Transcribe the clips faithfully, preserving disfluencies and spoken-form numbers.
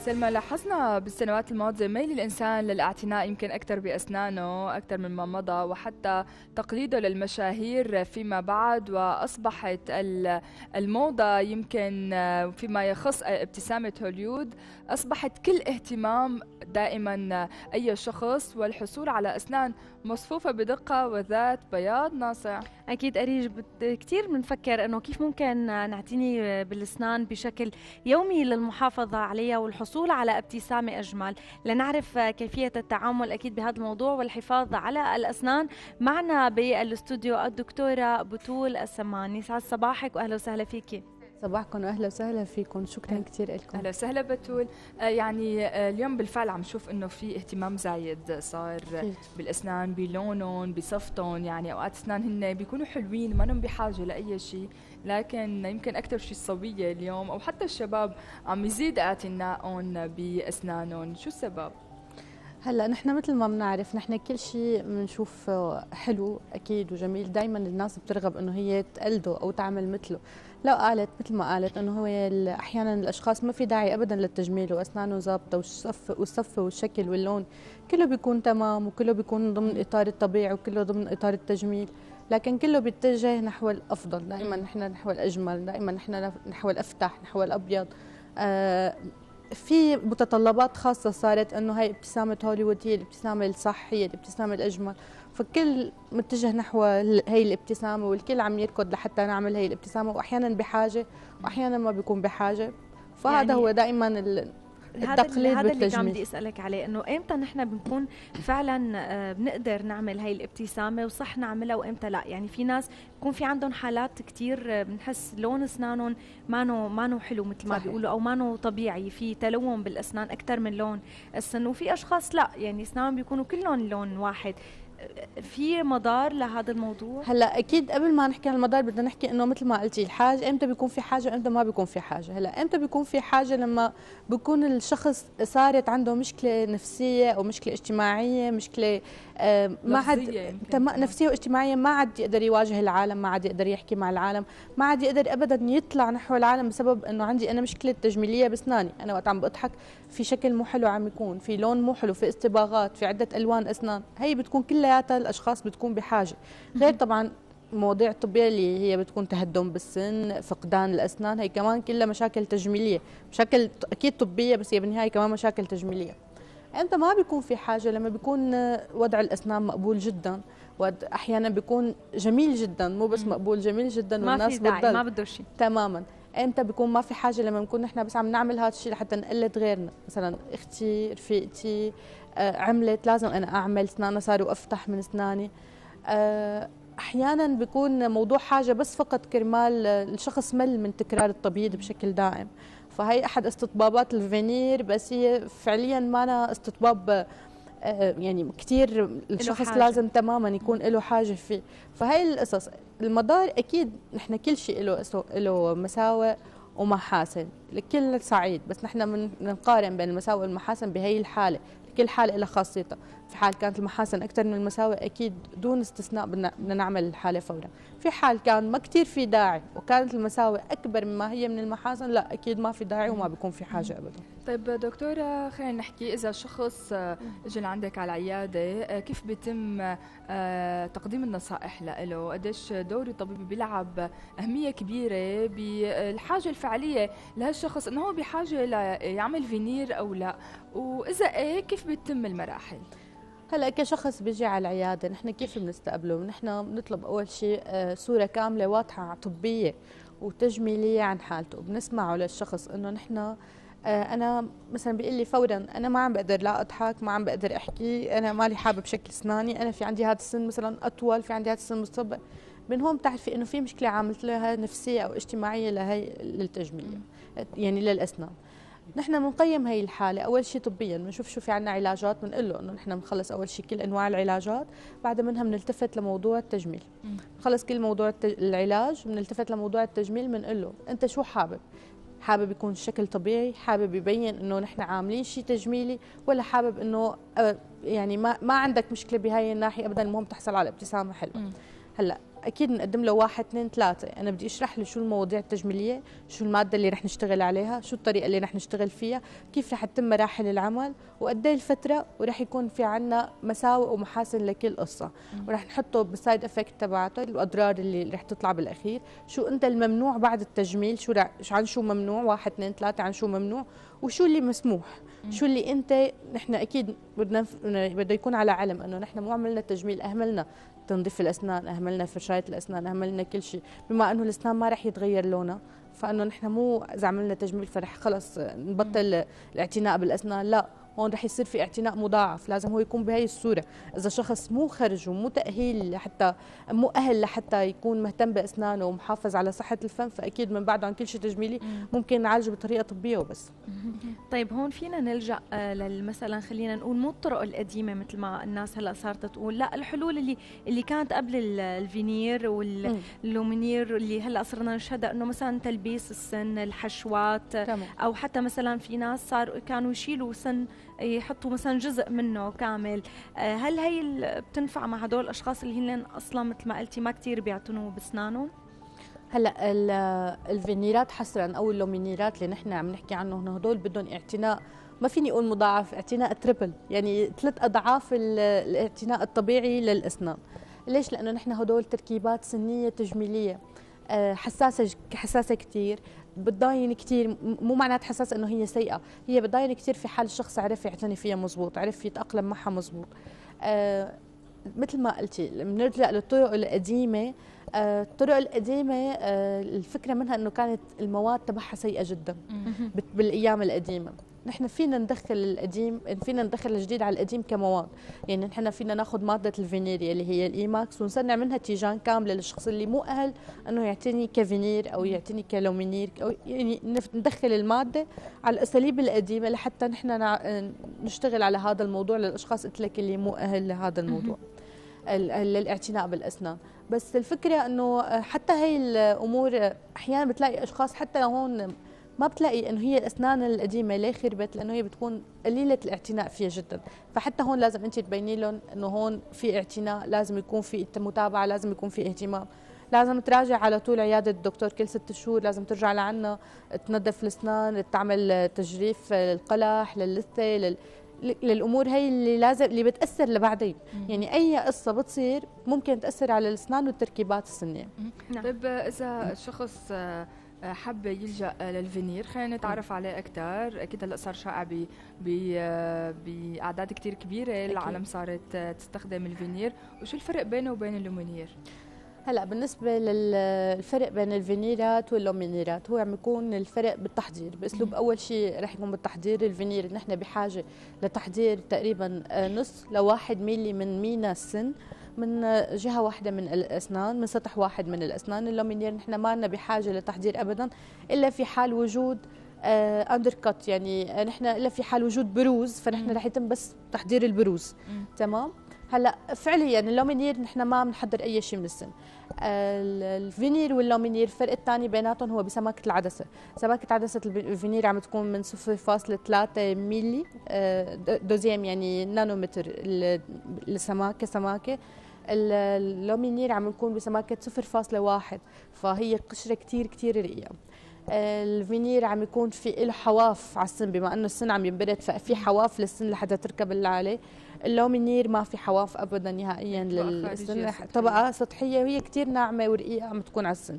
سلمى، لاحظنا بالسنوات الماضية ميل الإنسان للاعتناء يمكن أكثر بأسنانه أكثر مما مضى، وحتى تقليده للمشاهير فيما بعد، وأصبحت الموضة يمكن فيما يخص ابتسامة هوليود أصبحت كل اهتمام دائما أي شخص والحصول على أسنان مصفوفة بدقة وذات بياض ناصع. أكيد أريج، كتير بنفكر أنه كيف ممكن نعتني بالأسنان بشكل يومي للمحافظة عليها والحصول على ابتسامة أجمل. لنعرف كيفية التعامل أكيد بهذا الموضوع والحفاظ على الأسنان، معنا بالاستوديو الدكتورة بتول السماني. سعد صباحك وأهلا وسهلا فيكي. صباحكم واهلا وسهلا فيكم، شكرا كثير لكم. اهلا وسهلا بتول. آه يعني آه اليوم بالفعل عم نشوف انه في اهتمام زايد صار أكيد. بالاسنان، بلونهم، بصفتهم. يعني اوقات اسنان هن بيكونوا حلوين ما لهم بحاجه لاي شيء، لكن يمكن اكثر شيء الصبيه اليوم او حتى الشباب عم يزيد اعتنائهم باسنانهم. شو السبب؟ هلا نحن مثل ما بنعرف، نحن كل شيء بنشوف حلو اكيد وجميل، دائما الناس بترغب انه هي تقلده او تعمل مثله. لو قالت مثل ما قالت انه هو احيانا الاشخاص ما في داعي ابدا للتجميل واسنانه ظابطه والصف والصف والشكل واللون كله بيكون تمام وكله بيكون ضمن اطار الطبيعي وكله ضمن اطار التجميل، لكن كله بيتجه نحو الافضل، دائما نحن نحو الاجمل، دائما نحن نحو الافتح، نحو الابيض. آه في متطلبات خاصة صارت انه هاي ابتسامة هوليوود هي الابتسامة الصح، هي الابتسامة الاجمل، فالكل متجه نحو هي الابتسامة والكل عم يركض لحتى نعمل هي الابتسامة، واحيانا بحاجة واحيانا ما بيكون بحاجة. فهذا يعني هو دائما التقليد هذا اللي كان بدي اسالك عليه، انه امتى نحن بنكون فعلا بنقدر نعمل هاي الابتسامه وصح نعملها وامتى لا؟ يعني في ناس بكون في عندهم حالات كثير بنحس لون اسنانهم مانو مانو حلو مثل ما بيقولوا، او مانو طبيعي، في تلون بالاسنان اكثر من لون السن، وفي اشخاص لا يعني اسنانهم بيكونوا كلهم لون واحد. في مدار لهذا الموضوع؟ هلا اكيد قبل ما نحكي عن المدار بدنا نحكي انه مثل ما قلتي الحاجه، امتى بيكون في حاجه وامتى ما بيكون في حاجه. هلا امتى بيكون في حاجه؟ لما بيكون الشخص صارت عنده مشكله نفسيه او مشكله اجتماعيه، مشكله آه ما عاد نفسيه واجتماعيه، ما عاد يقدر يواجه العالم، ما عاد يقدر يحكي مع العالم، ما عاد يقدر ابدا يطلع نحو العالم بسبب انه عندي انا مشكله تجميليه باسناني. انا وقت عم بضحك في شكل مو حلو عم يكون، في لون مو حلو، في اصطباغات، في عده الوان اسنان، هي بتكون كلياتها الاشخاص بتكون بحاجه. غير طبعا مواضيع طبيه اللي هي بتكون تهدم بالسن، فقدان الاسنان، هي كمان كلها مشاكل تجميليه، مشاكل اكيد طبيه بس هي بالنهايه كمان مشاكل تجميليه. امتى ما بيكون في حاجه؟ لما بيكون وضع الاسنان مقبول جدا، واحيانا بيكون جميل جدا، مو بس مقبول، جميل جدا والناس بتضل ما بده شيء تماما. امتى بيكون ما في حاجه؟ لما نكون نحن بس عم نعمل هذا الشيء لحتى نقلد غيرنا، مثلا اختي، رفيقتي آه عملت، لازم انا اعمل، اسنانها صاروا افتح من اسناني. آه احيانا بيكون موضوع حاجه بس فقط كرمال الشخص مل من تكرار التبييض بشكل دائم، فهي احد استطبابات الفينير، بس هي فعليا ما أنا استطباب يعني كثير الشخص لازم تماما يكون له حاجه فيه. فهي القصص. المدار اكيد نحن كل شيء له له مساوئ ومحاسن، لكل سعيد، بس نحن بنقارن بين المساوئ والمحاسن بهي الحاله، كل حاله لها خاصيتها. في حال كانت المحاسن اكثر من المساوئ اكيد دون استثناء بدنا نعمل الحاله فورا. في حال كان ما كثير في داعي وكانت المساوئ اكبر مما هي من المحاسن، لا اكيد ما في داعي وما بيكون في حاجه ابدا. طيب دكتوره، خلينا نحكي اذا شخص اجى لعندك على العياده، كيف بيتم تقديم النصائح له؟ قديش دور الطبيب بيلعب اهميه كبيره بالحاجه الفعليه لهالشخص انه هو بحاجه ليعمل فينير او لا، واذا ايه كيف بتتم المراحل؟ هلا كشخص بيجي على العياده نحن كيف بنستقبله؟ نحن بنطلب اول شيء صوره كامله واضحه طبيه وتجميليه عن حالته، بنسمعه للشخص انه نحن انا مثلا بيقول لي فورا انا ما عم بقدر لا اضحك، ما عم بقدر احكي، انا مالي حابب شكل اسناني، انا في عندي هذا السن مثلا اطول، في عندي هذا السن مصبغ. من هون بتعرفي انه في مشكله عاملت لها نفسيه او اجتماعيه لهي للتجميليه، يعني للاسنان. نحن بنقيم هي الحاله اول شيء طبيا، بنشوف شو في عندنا علاجات، بنقول له انه نحن بنخلص اول شيء كل انواع العلاجات، بعد منها بنلتفت لموضوع التجميل. بنخلص كل موضوع العلاج بنلتفت لموضوع التجميل، بنقول له انت شو حابب؟ حابب يكون الشكل طبيعي، حابب يبين انه نحن عاملين شيء تجميلي، ولا حابب انه يعني ما ما عندك مشكله بهاي الناحيه ابدا، المهم تحصل على ابتسامه حلوه. هلا اكيد بنقدم له واحد اثنين ثلاثه، انا بدي اشرح له شو المواضيع التجميليه، شو الماده اللي رح نشتغل عليها، شو الطريقه اللي رح نشتغل فيها، كيف رح تتم مراحل العمل، وقد ايه الفتره، ورح يكون في عنا مساوئ ومحاسن لكل قصه، ورح نحطه بالسايد افكت تبعته، الاضرار اللي رح تطلع بالاخير، شو انت الممنوع بعد التجميل، شو رح عن شو ممنوع، واحد اثنين ثلاثه عن شو ممنوع، وشو اللي مسموح، شو اللي انت، نحن اكيد بدنا بده يكون على علم انه نحن مو عملنا تجميل، اهملنا تنظيف الاسنان، اهملنا فرشايه الاسنان، اهملنا كل شيء، بما انه الاسنان ما رح يتغير لونها، فانه نحن مو اذا عملنا تجميل فرح خلص نبطل الاعتناء بالاسنان، لا، هون رح يصير في اعتناء مضاعف، لازم هو يكون بهي الصوره. اذا شخص مو خرج ومو تاهيل لحتى مو اهل لحتى يكون مهتم باسنانه ومحافظ على صحه الفم، فاكيد من بعده عن كل شيء تجميلي ممكن نعالجه بطريقه طبيه وبس. طيب هون فينا نلجا مثلا خلينا نقول مو الطرق القديمه مثل ما الناس هلا صارت تقول، لا، الحلول اللي اللي كانت قبل الفينير واللومينير اللي هلا صرنا نشهدها، انه مثلا تلبيس السن، الحشوات، تمام. او حتى مثلا في ناس صار كانوا يشيلوا سن يحطوا مثلا جزء منه كامل. هل هي بتنفع مع هدول الاشخاص اللي هن اصلا مثل ما قلتي ما كثير بيعتنوا باسنانهم؟ هلا الفينيرات حصرا او اللومينيرات اللي نحن عم نحكي عنهم هدول بدهم اعتناء، ما فيني اقول مضاعف، اعتناء تريبل، يعني ثلاث اضعاف الاعتناء الطبيعي للاسنان. ليش؟ لانه نحن هدول تركيبات سنيه تجميليه حساسه حساسه كثير، بتضاين كثير، مو معنات حساسه انه هي سيئه، هي بتضاين كثير في حال الشخص عرف يعتني فيها مزبوط، عرف يتاقلم معها مزبوط. آه مثل ما قلتي بنرجع للطرق القديمه، آه الطرق القديمه آه الفكره منها انه كانت المواد تبعها سيئه جدا بالايام القديمه. نحن فينا ندخل القديم، فينا ندخل الجديد على القديم كمواد، يعني نحن فينا ناخذ ماده الفينيريا اللي هي الايماكس ونصنع منها تيجان كامله للشخص اللي مو اهل انه يعتني كفينير او يعتني كلومينير، او يعني ندخل الماده على الاساليب القديمه لحتى نحن نشتغل على هذا الموضوع للاشخاص قلت لك اللي مو اهل لهذا الموضوع للاعتناء بالاسنان. بس الفكره انه حتى هي الامور احيانا بتلاقي اشخاص حتى هون ما بتلاقي انه هي الاسنان القديمه ليه خربت، لانه هي بتكون قليله الاعتناء فيها جدا، فحتى هون لازم انت تبيني لهم انه هون في اعتناء، لازم يكون في متابعه، لازم يكون في اهتمام، لازم تراجع على طول عياده الدكتور كل ست شهور، لازم ترجع لعنا تنظف الاسنان، تعمل تجريف للقلح للثه لل... للامور هي اللي لازم اللي بتاثر لبعدين، يعني اي قصه بتصير ممكن تاثر على الاسنان والتركيبات السنيه. طيب اذا الشخص حب يلجأ للفينير، خلينا نتعرف عليه أكثر. أكيد هلا صار شائع ب بأعداد كتير كبيرة، العالم صارت تستخدم الفينير، وشو الفرق بينه وبين اللومينير؟ هلا بالنسبة للفرق بين الفينيرات واللومينيرات، هو عم يكون الفرق بالتحضير، بأسلوب أول شيء رح يكون بالتحضير. الفينير نحن بحاجة لتحضير تقريبا نص لواحد ميلي من مينا السن، من جهة واحدة من الأسنان، من سطح واحد من الأسنان. اللومينير نحن ما لنا بحاجة لتحضير أبدا إلا في حال وجود أندر كات، يعني نحن إلا في حال وجود بروز، فنحن رح يتم بس تحضير البروز. تمام. هلا فعليا اللومينير نحن ما بنحضر اي شيء من السن. الفينير واللومينير الفرق الثاني بيناتهم هو بسماكه العدسه. سماكه عدسه الفينير عم تكون من صفر فاصلة ثلاثة ميلي دوزيام، يعني نانومتر السماكه سماكه. اللومينير عم نكون بسماكه صفر فاصلة واحد، فهي قشره كثير كثير رقيقه. الفينير عم يكون في له حواف على السن، بما انه السن عم ينبرد ففي حواف للسن لحتى تركب اللي عليه. اللومينير ما في حواف ابدا نهائيا للسن، طبقه سطحيه وهي كثير ناعمه ورقيقه عم تكون على السن.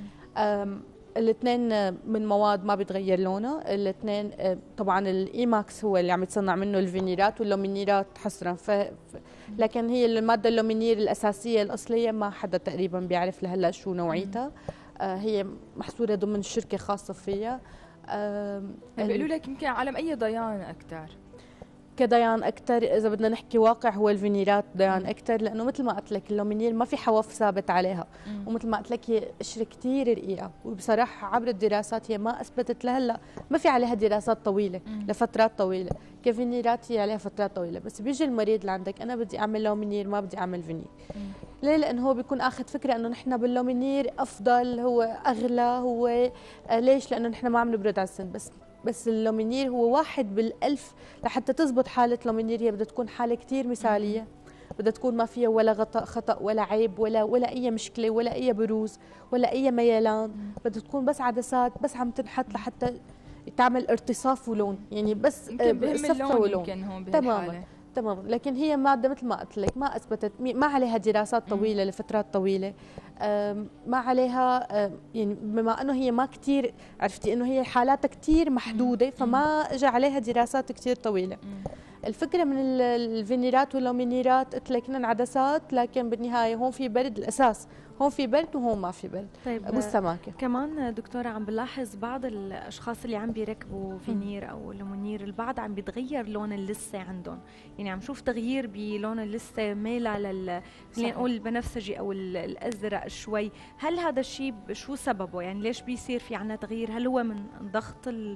الاثنين من مواد ما بيتغير لونها، الاثنين طبعا الايماكس هو اللي عم يتصنع منه الفينيرات، واللومينيرات حصرا ف... لكن هي الماده اللومينير الاساسيه الاصليه ما حدا تقريبا بيعرف لهلا شو نوعيتها، هي محصوره ضمن شركه خاصه فيها. بيقولوا لك يمكن عالم اي ضيان اكثر، كضيان اكثر اذا بدنا نحكي واقع هو الفينيرات ضيان اكثر، لانه مثل ما قلت لك اللومينير ما في حواف ثابت عليها، مم. ومثل ما قلت لك هي قشره كثير رقيقه، وبصراحه عبر الدراسات هي ما اثبتت لهلا، ما في عليها دراسات طويله مم. لفترات طويله. كفينيرات هي عليها فترات طويله، بس بيجي المريض لعندك انا بدي اعمل لومينير ما بدي اعمل فينير. مم. ليه؟ لانه هو بيكون اخذ فكره انه نحن باللومينير افضل، هو اغلى، هو آه ليش؟ لانه نحن ما عم نبرد على السن. بس بس اللومينير هو واحد بالألف، لحتى تزبط حالة لومينير هي بدها تكون حالة كتير مثالية، بدها تكون ما فيها ولا غطاء خطأ ولا عيب ولا ولا أي مشكلة ولا أي بروز ولا أي ميلان. بدها تكون بس عدسات بس عم تنحط لحتى تعمل ارتصاف ولون، يعني بس صفة ولون. يمكن هون تماما تماما. لكن هي ماده مثل ما قلت لك ما اثبتت، ما عليها دراسات طويله لفترات طويله، ما عليها يعني بما انه هي ما كثير عرفتي انه هي حالاتها كثير محدوده فما اجى عليها دراسات كثير طويله. الفكره من الفينيرات واللومينيرات قلت لك هن عدسات، لكن بالنهايه هون في برد، الاساس هون في برد وهون ما في برد. طيب بالسماكه كمان دكتوره عم بلاحظ بعض الاشخاص اللي عم بيركبوا فينير او لومينير البعض عم بيتغير لون اللثه عندهم، يعني عم شوف تغيير بلون اللثه ميله لل خلينا نقول البنفسجي او الازرق شوي. هل هذا الشيء شو سببه؟ يعني ليش بيصير في عنا تغيير؟ هل هو من ضغط ال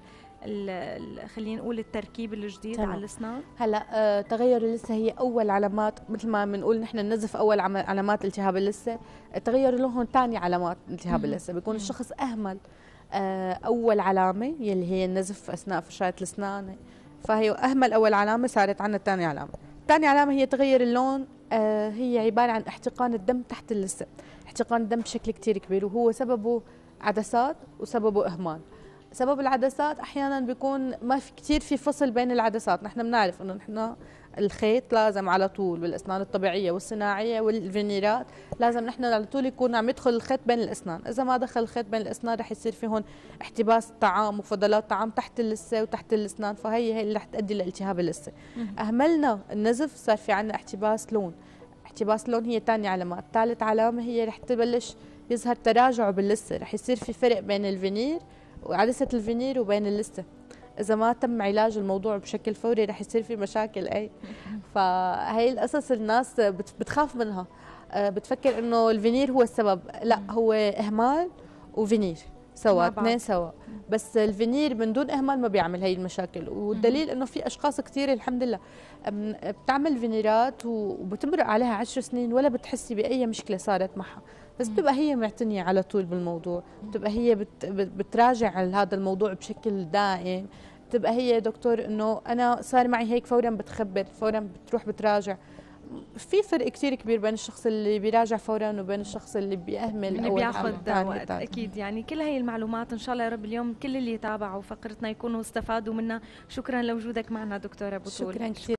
خلينا نقول التركيب الجديد على الاسنان؟ هلا آه تغير اللثه هي اول علامات، مثل ما بنقول نحن النزف اول علامات التهاب اللثه، تغير اللون ثاني علامات التهاب اللثه. بيكون الشخص اهمل آه اول علامه يلي هي النزف اثناء فرشاة الاسنان، فهي اهمل اول علامه، صارت عندنا ثاني علامه. ثاني علامه هي تغير اللون، آه هي عباره عن احتقان الدم تحت اللثه، احتقان الدم بشكل كثير كبير، وهو سببه عدسات وسببه اهمال. سبب العدسات احيانا بيكون ما في كثير في فصل بين العدسات، نحن بنعرف انه نحن الخيط لازم على طول بالاسنان الطبيعيه والصناعيه والفينيرات، لازم نحن على طول يكون عم يدخل الخيط بين الاسنان، اذا ما دخل الخيط بين الاسنان رح يصير في هون احتباس طعام وفضلات طعام تحت اللثه وتحت الاسنان، فهي هي اللي رح تؤدي لالتهاب اللثه. اهملنا النزف صار في عندنا احتباس لون، احتباس لون هي ثاني علامات. ثالث علامه هي رح تبلش يظهر تراجع باللثه، رح يصير في فرق بين الفينير وعدسة الفينير وبين اللثة، إذا ما تم علاج الموضوع بشكل فوري رح يصير في مشاكل. أي فهي القصص الناس بتخاف منها، بتفكر إنه الفينير هو السبب، لا هو إهمال وفينير سوا، اثنين سوا، بس الفينير من دون إهمال ما بيعمل هي المشاكل. والدليل إنه في أشخاص كثير الحمد لله بتعمل فينيرات وبتمرق عليها عشر سنين ولا بتحسي بأي مشكلة صارت معها، بس بتبقى هي معتنية على طول بالموضوع، بتبقى هي بت بتراجع هذا الموضوع بشكل دائم، بتبقى هي دكتور انه انا صار معي هيك فورا بتخبر، فورا بتروح بتراجع. في فرق كثير كبير بين الشخص اللي بيراجع فورا وبين الشخص اللي بيأهمل اللي بياخذ وقت. اكيد يعني كل هي المعلومات ان شاء الله يا رب اليوم كل اللي تابعوا فقرتنا يكونوا استفادوا منها. شكرا لوجودك معنا دكتوره بطول. شكرا كثير.